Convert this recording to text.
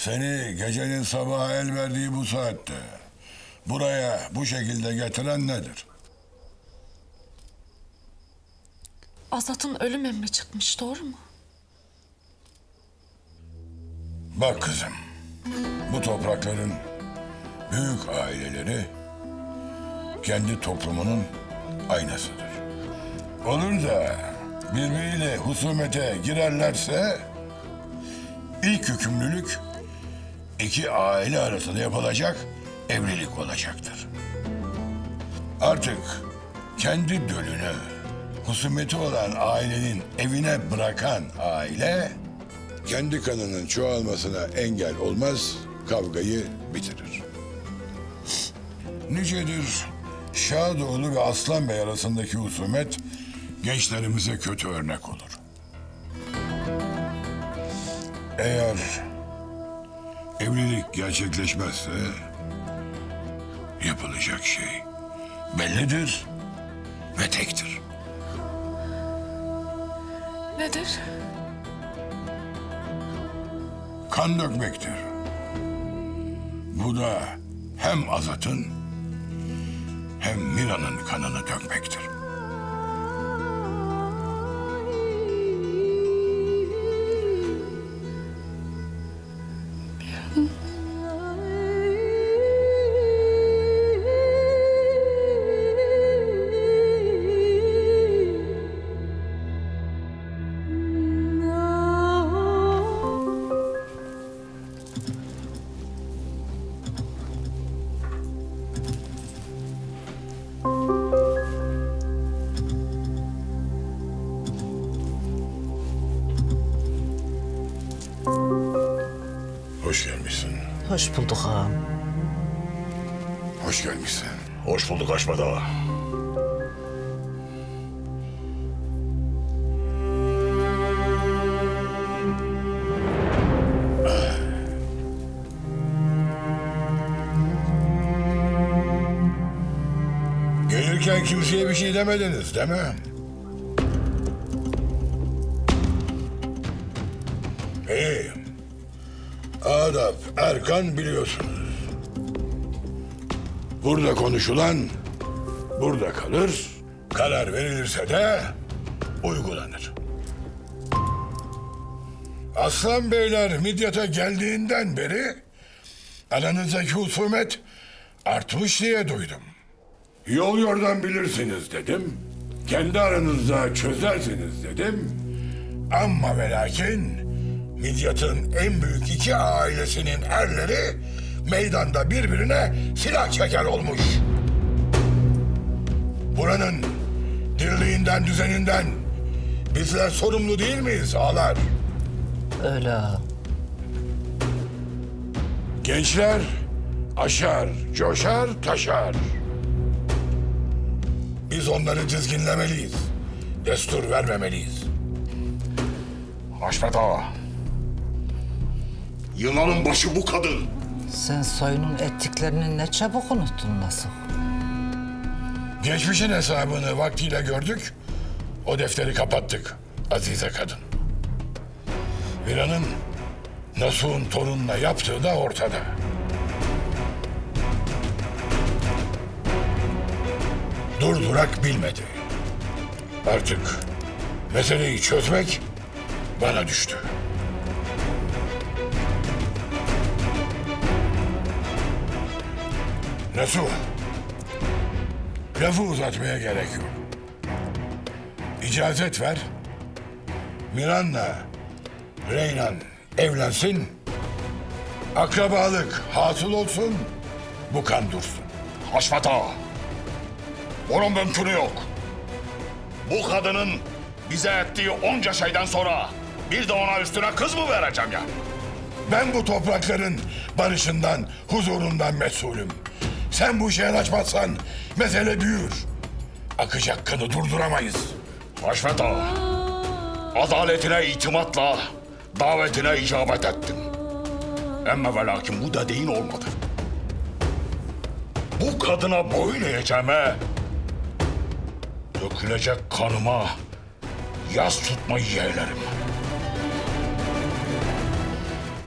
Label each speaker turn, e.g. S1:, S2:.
S1: Seni gecenin sabaha el verdiği bu saatte buraya bu şekilde getiren nedir?
S2: Azat'ın ölüm emri çıkmış, doğru mu?
S1: Bak kızım, bu toprakların büyük aileleri kendi toplumunun aynasıdır. Olur da birbiriyle husumete girerlerse ilk yükümlülük iki aile arasında yapılacak evlilik olacaktır. Artık kendi dölünü husumeti olan ailenin evine bırakan aile kendi kanının çoğalmasına engel olmaz, kavgayı bitirir. Nicedir Şadoğlu ve Aslan Bey arasındaki husumet gençlerimize kötü örnek olur. Eğer evlilik gerçekleşmezse yapılacak şey bellidir ve tektir.
S2: Nedir?
S1: Kan dökmektir. Bu da hem Azat'ın hem Mira'nın kanını dökmektir. Hoş gelmişsin.
S3: Hoş bulduk ağam.
S1: Hoş gelmişsin.
S4: Hoş bulduk Haşmet Ağa.
S1: Gelirken kimseye bir şey demediniz, değil mi? İyi. Adap, erkan biliyorsunuz. Burada konuşulan burada kalır, karar verilirse de uygulanır. Aslan Beyler Midyat'a geldiğinden beri aranızdaki husumet artmış diye duydum. Yol yordan bilirsiniz dedim. Kendi aranızda çözersiniz dedim. Ama ve lakin Midyat'ın en büyük iki ailesinin erleri meydanda birbirine silah çeker olmuş. Buranın dirliğinden, düzeninden bizler sorumlu değil miyiz ağalar?
S3: Öyle ağam.
S1: Gençler aşar, coşar, taşar. Biz onları dizginlemeliyiz. Destur vermemeliyiz.
S4: Haşmet Ağa. Yılanın başı bu kadın.
S3: Sen soyunun ettiklerini ne çabuk unuttun Nasuh.
S1: Geçmişin hesabını vaktiyle gördük. O defteri kapattık azize kadın. Mira'nın Nasuh'un torununa yaptığı da ortada. Durdurak bilmedi. Artık meseleyi çözmek bana düştü. Nasuh, lafı uzatmaya gerek yok. İcazet ver, Miran'la Reynan evlensin, akrabalık hasıl olsun, bu kan dursun.
S4: Haşmet Ağa. Bunun mümkünü yok. Bu kadının bize ettiği onca şeyden sonra bir de ona üstüne kız mı vereceğim ya?
S1: Ben bu toprakların barışından, huzurundan mesulüm. Sen bu işe yanaşmazsan mesele büyür. Akacak kanı durduramayız.
S4: Haşmet Ağa. Adaletine itimatla davetine icabet ettim. Ama ve lakin bu dediğin olmadı. Bu kadına boyun eğeceğime, dökülecek kanıma yas tutmayı yeğlerim.